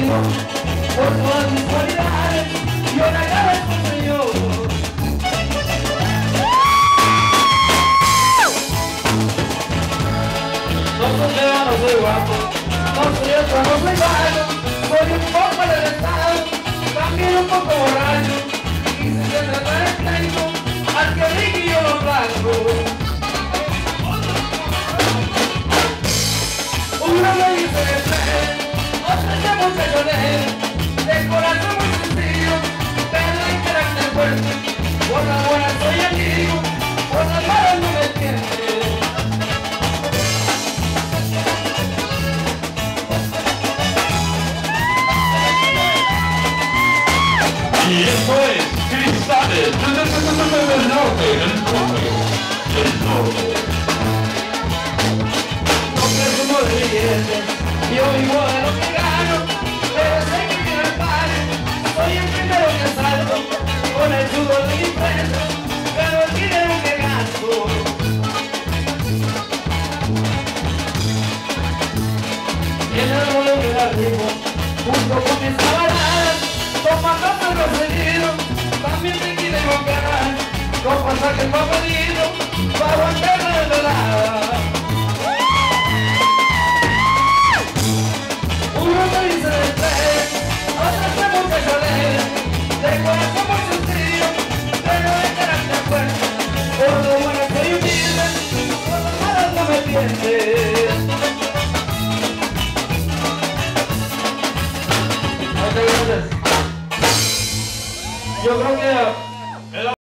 bendigo por todas mis cualidades. Yo le agradezco al Señor. No soy feo, no soy guapo, no soy otro, no soy vago. Soy un poco adelantado, también un poco borracho. Y si se trata de pleito, al que rico yo lo aplasto. Uno me dice de fe, otro de muchachones, de corazón muy sencillo, pero hay carácter fuerte. Por la buena soy amigo, por la mala no me entiende. Y esto es Cristales del Norte, del Norte. No presumo de billetes, yo vivo de lo que gano, pero sé que quiero el pan. Soy el primero que salgo, con el sudor de mi frente, pero el dinero que gasto. Y en el mundo que arriba, junto con mis camaradas, tomando todo seguido, también me quieren ganar. No pasa que el papelito, para aguantar